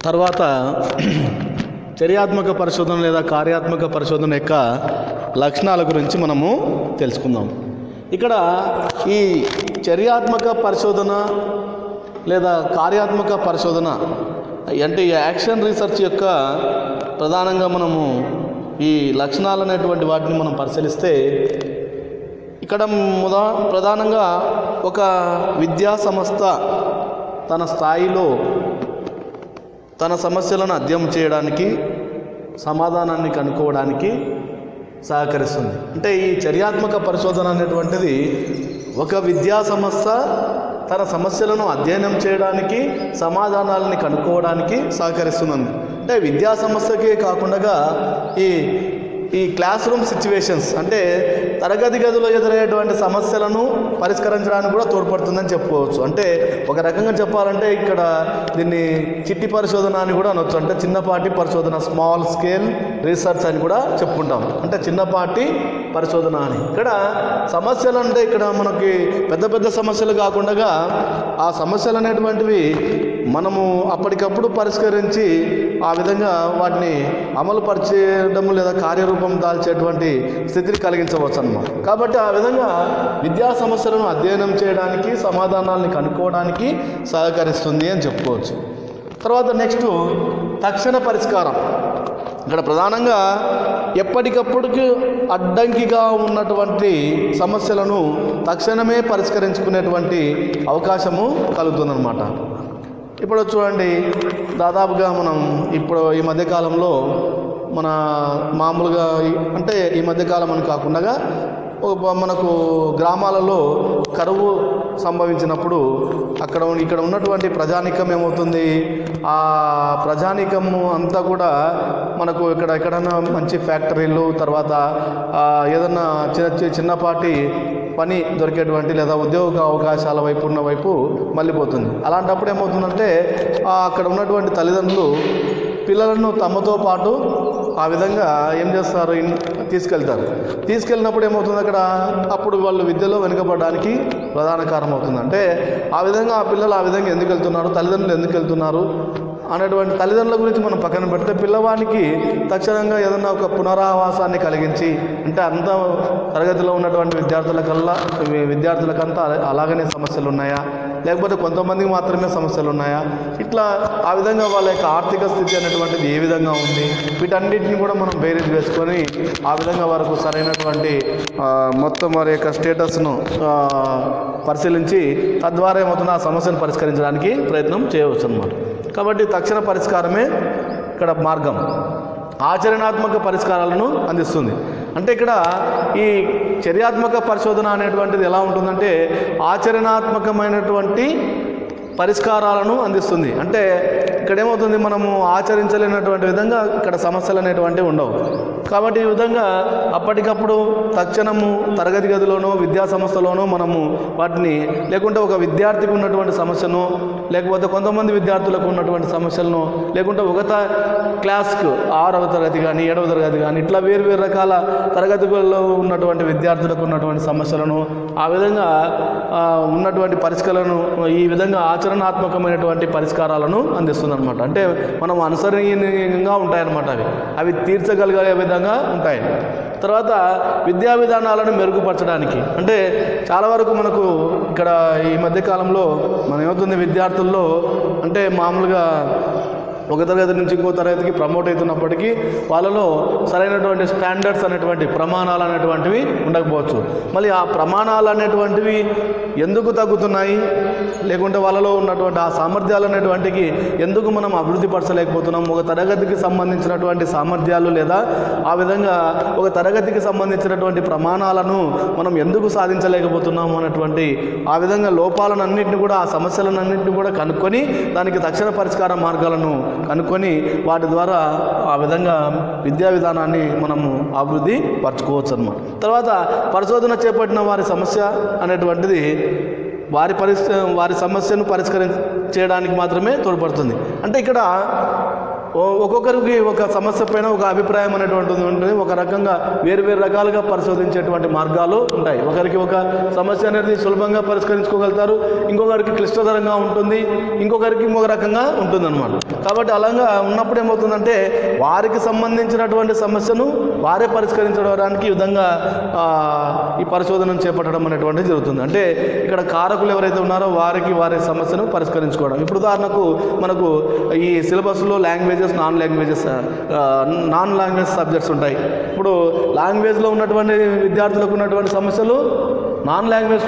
తర్వాత చర్యాత్మక పరిశోధన లేదా కార్యాత్మక పరిశోధన యొక్క లక్షణాల గురించి మనము తెలుసుకుందాం. ఇక్కడ ఈ చర్యాత్మక పరిశోధన లేదా కార్యాత్మక పరిశోధన అంటే ఈ యాక్షన్ రీసెర్చ్ యొక్క ప్రధానంగా మనము ఈ లక్షణాలు అనేటువంటి వాటిని మనం పరిశీలిస్తే ఇక్కడ ప్రధానంగా ఒక విద్యా సంస్థ తన స్థాయిలో తన సమస్యలను అధ్యయనం చేయడానికి సమాధానాన్ని కనుక్కోవడానికి సహకరిస్తుంది. అంటే ఈ చర్యాత్మక పరిశోధన అనేటువంటిది ఒక విద్యా సంస్థ తన సమస్యలను అధ్యయనం చేయడానికి సమాధానాలని కనుక్కోవడానికి సహకరిస్తుంది. అంటే విద్యా సంస్థకే కాకుండా ఈ క్లాస్ రూమ్ సిచ్యువేషన్స్ అంటే తరగతి గదిలో ఎదురయ్యేటువంటి సమస్యలను పరిష్కరించడానికి కూడా తోడ్పడుతుందని చెప్పుకోవచ్చు. అంటే ఒక రకంగా చెప్పాలంటే ఇక్కడ దీన్ని చిట్టి పరిశోధన అని కూడా అనొచ్చు. అంటే చిన్నపాటి పరిశోధన, స్మాల్ స్కేల్ రీసెర్చ్ అని కూడా చెప్పుకుంటాం. అంటే చిన్నపాటి పరిశోధన అని. ఇక్కడ సమస్యలు అంటే ఇక్కడ మనకి పెద్ద పెద్ద సమస్యలు కాకుండా ఆ సమస్యలు అనేటువంటివి మనము అప్పటికప్పుడు పరిష్కరించి ఆ విధంగా వాటిని అమలు పరిచేయడం లేదా కార్యరూపం దాల్చేటువంటి స్థితిని కలిగించవచ్చు అన్నమాట. కాబట్టి ఆ విధంగా విద్యా సమస్యలను అధ్యయనం చేయడానికి సమాధానాలను కనుక్కోవడానికి సహకరిస్తుంది అని చెప్పుకోవచ్చు. తర్వాత నెక్స్ట్ తక్షణ పరిష్కారం. ఇక్కడ ప్రధానంగా ఎప్పటికప్పుడుకి అడ్డంకిగా ఉన్నటువంటి సమస్యలను తక్షణమే పరిష్కరించుకునేటువంటి అవకాశము కలుగుతుందన్నమాట. ఇప్పుడు చూడండి, దాదాపుగా మనం ఇప్పుడు ఈ మధ్యకాలంలో మన మామూలుగా అంటే ఈ మధ్యకాలం అని కాకుండా మనకు గ్రామాలలో కరువు సంభవించినప్పుడు ఇక్కడ ఉన్నటువంటి ప్రజానీకం ఏమవుతుంది, ఆ ప్రజానీకము అంతా కూడా మనకు ఎక్కడైనా మంచి ఫ్యాక్టరీలు, తర్వాత ఏదన్నా చిన్నపాటి పని దొరికేటువంటి లేదా ఉద్యోగ అవకాశాల వైపు ఉన్న వైపు మళ్ళీపోతుంది. అలాంటప్పుడు ఏమవుతుందంటే అక్కడ ఉన్నటువంటి తల్లిదండ్రులు పిల్లలను తమతో పాటు ఆ విధంగా ఏం చేస్తారు, తీసుకెళ్ళినప్పుడు ఏమవుతుంది అప్పుడు వాళ్ళు విద్యలో వెనుకబడడానికి ప్రధాన కారణం అవుతుంది. అంటే ఆ విధంగా ఆ పిల్లలు ఆ విధంగా ఎందుకు వెళ్తున్నారు, తల్లిదండ్రులు ఎందుకు వెళ్తున్నారు అనేటువంటి తల్లిదండ్రుల గురించి మనం పక్కన పెడితే పిల్లవానికి తక్షణంగా ఏదన్నా ఒక పునరావాసాన్ని కలిగించి, అంటే అంత తరగతిలో ఉన్నటువంటి విద్యార్థులకంతా అలాగనే సమస్యలు ఉన్నాయా, లేకపోతే కొంతమందికి మాత్రమే సమస్యలు ఉన్నాయా, ఇట్లా ఆ విధంగా వాళ్ళ యొక్క ఆర్థిక స్థితి అనేటువంటిది ఏ విధంగా ఉంది, వీటన్నిటిని కూడా మనం బేరీజ్ వేసుకొని ఆ విధంగా వారికి సరైనటువంటి మొత్తం వారి యొక్క స్టేటస్ను పరిశీలించి తద్వారా ఏమవుతుందో ఆ సమస్యను పరిష్కరించడానికి ప్రయత్నం చేయవచ్చు అన్నమాట. కాబట్టి తక్షణ పరిష్కారమే ఇక్కడ మార్గం. ఆచరణాత్మక పరిష్కారాలను అందిస్తుంది. అంటే ఇక్కడ ఈ చర్యాత్మక పరిశోధన అనేటువంటిది ఎలా ఉంటుందంటే ఆచరణాత్మకమైనటువంటి పరిష్కారాలను అందిస్తుంది. అంటే ఇక్కడ ఏమవుతుంది, మనము ఆచరించలేనటువంటి విధంగా ఇక్కడ సమస్యలు అనేటువంటివి ఉండవు. కాబట్టి ఈ విధంగా అప్పటికప్పుడు తక్షణము తరగతి గదిలోనో విద్యా సంస్థలోనో మనము వాటిని, లేకుంటే ఒక విద్యార్థికి ఉన్నటువంటి సమస్యను, లేకపోతే కొంతమంది విద్యార్థులకు ఉన్నటువంటి సమస్యలను, లేకుంటే ఒక క్లాస్కు 6వ తరగతి కానీ 7వ తరగతి కానీ ఇట్లా వేరు రకాల తరగతులలో ఉన్నటువంటి విద్యార్థులకు ఉన్నటువంటి సమస్యలను ఆ విధంగా ఉన్నటువంటి పరిష్కారాలను ఈ విధంగా ఆచరణాత్మకమైనటువంటి పరిష్కారాలను అందిస్తుంది అనమాట. అంటే మనం అనుసరణీయంగా ఉంటాయన్నమాట. అవి తీర్చగలిగే విధంగా ఉంటాయి. తర్వాత విద్యా విధానాలను మెరుగుపరచడానికి, అంటే చాలా వరకు మనకు ఇక్కడ ఈ మధ్యకాలంలో మనం ఏమవుతుంది, విద్యార్థుల్లో అంటే మామూలుగా ఒక తరగతి నుంచి ఇంకో తరగతికి ప్రమోట్ అవుతున్నప్పటికీ వాళ్ళలో సరైనటువంటి స్టాండర్డ్స్ అనేటువంటి ప్రమాణాలు అనేటువంటివి ఉండకపోవచ్చు. మళ్ళీ ఆ ప్రమాణాలు అనేటువంటివి ఎందుకు తగ్గుతున్నాయి, లేకుంటే వాళ్ళలో ఉన్నటువంటి ఆ సామర్థ్యాలు అనేటువంటికి ఎందుకు మనం అభివృద్ధి పరచలేకపోతున్నాం, ఒక తరగతికి సంబంధించినటువంటి సామర్థ్యాలు లేదా ఆ విధంగా ఒక తరగతికి సంబంధించినటువంటి ప్రమాణాలను మనం ఎందుకు సాధించలేకపోతున్నాం అన్నటువంటి ఆ విధంగా లోపాలన్నింటినీ కూడా, ఆ సమస్యలన్నింటినీ కూడా కనుక్కొని దానికి తక్షణ పరిష్కార మార్గాలను కనుక్కొని వాటి ద్వారా ఆ విధంగా విద్యా విధానాన్ని మనము అభివృద్ధి పరచుకోవచ్చు అన్నమాట. తర్వాత పరిశోధన చేపట్టిన వారి సమస్య అనేటువంటిది వారి సమస్యను పరిష్కరించడానికి మాత్రమే తోడ్పడుతుంది. అంటే ఇక్కడ ఒక్కొక్కరికి ఒక సమస్య పైన ఒక అభిప్రాయం అనేటువంటిది ఉంటుంది. ఒక రకంగా వేరు వేరు రకాలుగా పరిశోధించేటువంటి మార్గాలు ఉంటాయి. ఒకరికి ఒక సమస్య అనేది సులభంగా పరిష్కరించుకోగలుగుతారు, ఇంకొకరికి క్లిష్టతరంగా ఉంటుంది, ఇంకొకరికి ఇంకొక రకంగా ఉంటుందన్నమాట. కాబట్టి అలాగా ఉన్నప్పుడు ఏమవుతుందంటే వారికి సంబంధించినటువంటి సమస్యను వారే పరిష్కరించడానికి ఈ విధంగా ఈ పరిశోధనను చేపట్టడం అనేటువంటిది జరుగుతుంది. అంటే ఇక్కడ కారకులు ఎవరైతే ఉన్నారో వారి సమస్యను పరిష్కరించుకోవడం. ఇప్పుడు ఉదాహరణకు మనకు ఈ సిలబస్లో లాంగ్వేజెస్, నాన్ లాంగ్వేజ్ సబ్జెక్ట్స్ ఉంటాయి. ఇప్పుడు లాంగ్వేజ్లో ఉన్నటువంటి విద్యార్థులకు ఉన్నటువంటి సమస్యలు నాన్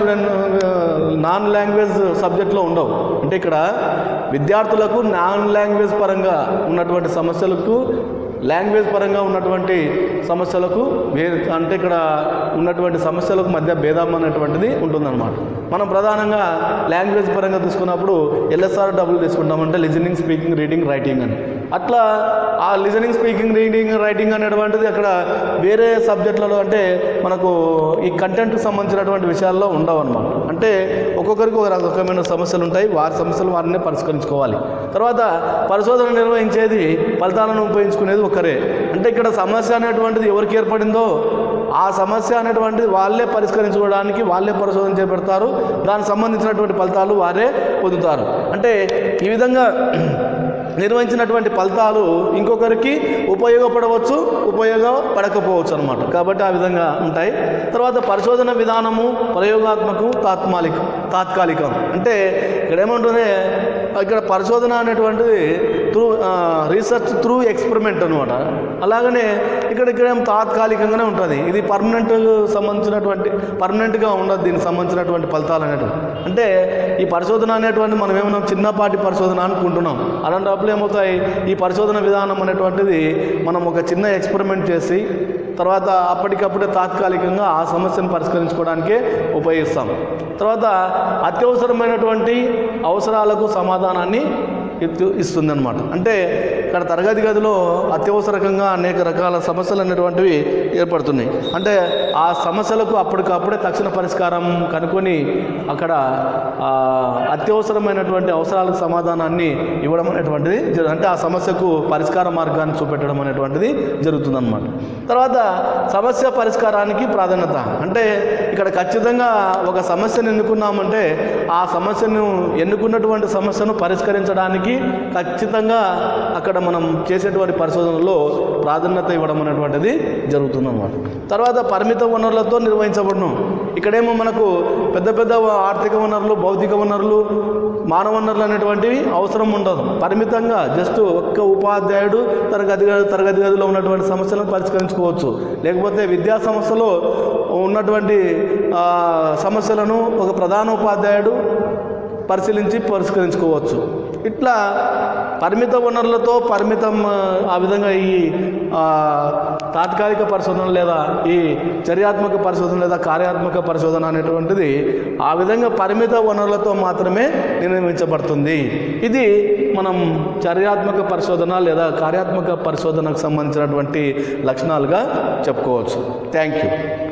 లాంగ్వేజ్ సబ్జెక్ట్లో ఉండవు. అంటే ఇక్కడ విద్యార్థులకు నాన్ లాంగ్వేజ్ పరంగా ఉన్నటువంటి సమస్యలకు లాంగ్వేజ్ పరంగా ఉన్నటువంటి సమస్యలకు అంటే ఇక్కడ ఉన్నటువంటి సమస్యలకు మధ్య భేదం అనేటువంటిది ఉంటుందన్నమాట. మనం ప్రధానంగా లాంగ్వేజ్ పరంగా తీసుకున్నప్పుడు LSR తీసుకుంటామంటే లిజనింగ్, స్పీకింగ్, రీడింగ్, రైటింగ్ అని. అట్లా ఆ లిజనింగ్, స్పీకింగ్, రీడింగ్, రైటింగ్ అనేటువంటిది అక్కడ వేరే సబ్జెక్టులలో అంటే మనకు ఈ కంటెంట్కి సంబంధించినటువంటి విషయాల్లో ఉండవు అన్నమాట. అంటే ఒక్కొక్కరికి ఒక రకమైన సమస్యలు ఉంటాయి, వారి సమస్యలు వారినే పరిష్కరించుకోవాలి. తర్వాత పరిశోధన నిర్వహించేది, ఫలితాలను ఉపయోగించుకునేది ఒకరే. అంటే ఇక్కడ సమస్య అనేటువంటిది ఎవరికి ఏర్పడిందో ఆ సమస్య అనేటువంటిది వాళ్ళే పరిష్కరించుకోవడానికి వాళ్ళే పరిశోధన చేపడతారు, దానికి సంబంధించినటువంటి ఫలితాలు వారే పొందుతారు. అంటే ఈ విధంగా నిర్వహించినటువంటి ఫలితాలు ఇంకొకరికి ఉపయోగపడవచ్చు, ఉపయోగపడకపోవచ్చు అనమాట. కాబట్టి ఆ విధంగా ఉంటాయి. తర్వాత పరిశోధన విధానము ప్రయోగాత్మకం, తాత్కాలికం. అంటే ఇక్కడ ఏమంటుంది, ఇక్కడ పరిశోధన అనేటువంటిది రీసెర్చ్ త్రూ ఎక్స్పెరిమెంట్ అనమాట. అలాగనే ఇక్కడేం తాత్కాలికంగానే ఉంటుంది. ఇది పర్మనెంట్గా ఉండదు దీనికి సంబంధించినటువంటి ఫలితాలు అనేటువంటి. అంటే ఈ పరిశోధన అనేటువంటి మనం ఏమన్నా చిన్నపాటి పరిశోధన అనుకుంటున్నాం. అలాంటప్పుడు ఏమవుతాయి, ఈ పరిశోధన విధానం అనేటువంటిది మనం ఒక చిన్న ఎక్స్పెరిమెంట్ చేసి తర్వాత అప్పటికప్పుడే తాత్కాలికంగా ఆ సమస్యను పరిష్కరించుకోవడానికే ఉపయోగిస్తాం. తర్వాత అత్యవసరమైనటువంటి అవసరాలకు సమాధానాన్ని ఇస్తుందన్నమాట. అంటే ఇక్కడ తరగతి గదిలో అత్యవసరంగా అనేక రకాల సమస్యలు అనేటువంటివి ఏర్పడుతున్నాయి. అంటే ఆ సమస్యలకు అప్పటికప్పుడే తక్షణ పరిష్కారం కనుక్కొని అక్కడ అత్యవసరమైనటువంటి అవసరాలకు సమాధానాన్ని ఇవ్వడం అనేటువంటిది అంటే ఆ సమస్యకు పరిష్కార మార్గాన్ని చూపెట్టడం అనేటువంటిది జరుగుతుందన్నమాట. తర్వాత సమస్య పరిష్కారానికి ప్రాధాన్యత. అంటే ఇక్కడ ఖచ్చితంగా ఒక సమస్యను ఎన్నుకున్నామంటే ఆ సమస్యను ఎన్నుకున్నటువంటి సమస్యను పరిష్కరించడానికి ఖచ్చితంగా అక్కడ మనం చేసేటువంటి పరిశోధనలో ప్రాధాన్యత ఇవ్వడం అనేటువంటిది జరుగుతుందన్నమాట. తర్వాత పరిమిత వనరులతో నిర్వహించబడను. ఇక్కడేమో మనకు పెద్ద ఆర్థిక వనరులు, భౌతిక వనరులు, మానవ వనరులు అనేటువంటివి అవసరం ఉండదు. పరిమితంగా జస్ట్ ఒక్క ఉపాధ్యాయుడు తరగతి గదిలో ఉన్నటువంటి సమస్యలను పరిష్కరించుకోవచ్చు. లేకపోతే విద్యా సంస్థలో ఉన్నటువంటి సమస్యలను ఒక ప్రధాన ఉపాధ్యాయుడు పరిష్కరించుకోవచ్చు. ఇట్లా పరిమిత వనరులతో ఆ విధంగా ఈ తాత్కాలిక పరిశోధన లేదా ఈ చర్యాత్మక పరిశోధన లేదా కార్యాత్మక పరిశోధన అనేటువంటిది ఆ విధంగా పరిమిత వనరులతో మాత్రమే నిర్వహించబడుతుంది. ఇది మనం చర్యాత్మక పరిశోధన లేదా కార్యాత్మక పరిశోధనకు సంబంధించినటువంటి లక్షణాలుగా చెప్పుకోవచ్చు. Thank you.